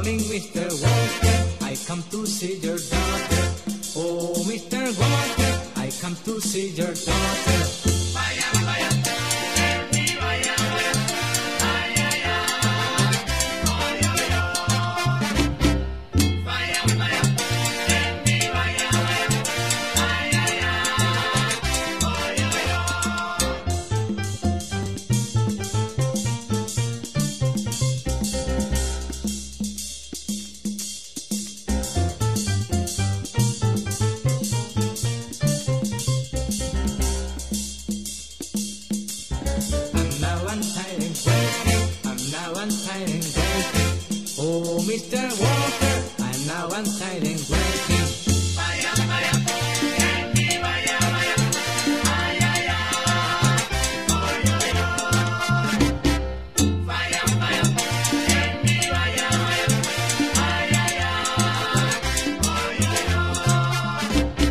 morning, Mr. Walker. I come to see your daughter. Oh, Mr. Walker, I come to see your daughter. Vaya, vaya, baby, vaya, vaya, ay, ay, ay, oh, yo, yo. Vaya, vaya, baby, vaya, vaya, ay, ay, ay, oh, yo, yo. Untied and waiting. Oh, Mr. Walker, I'm now untied and waiting. Vaya, vaya, baby, vaya, vaya, ay, ay, ay, oh, yo, yo. Vaya, vaya, baby, vaya, vaya, ay, ay, ay, oh, yo, yo.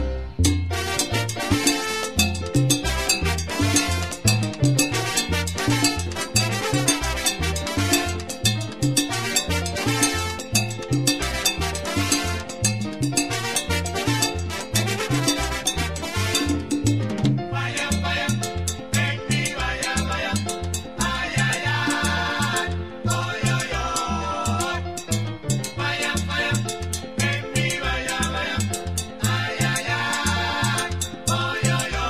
Vaya, vaya, baby, vaya, vaya, ay, ay, ay, oh, yo, yo. Vaya, vaya, baby, vaya, vaya, ay, ay, ay, oh, yo, yo.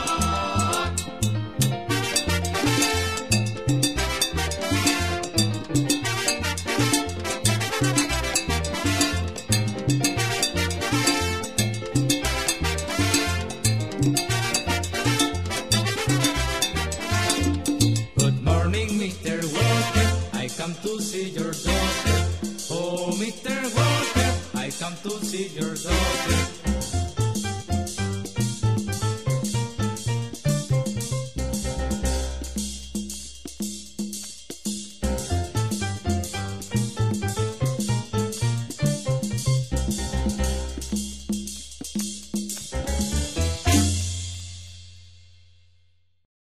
Good morning, Mr. Walker. I come to see your daughter. Oh, Mr. Walker, I come to see your daughter.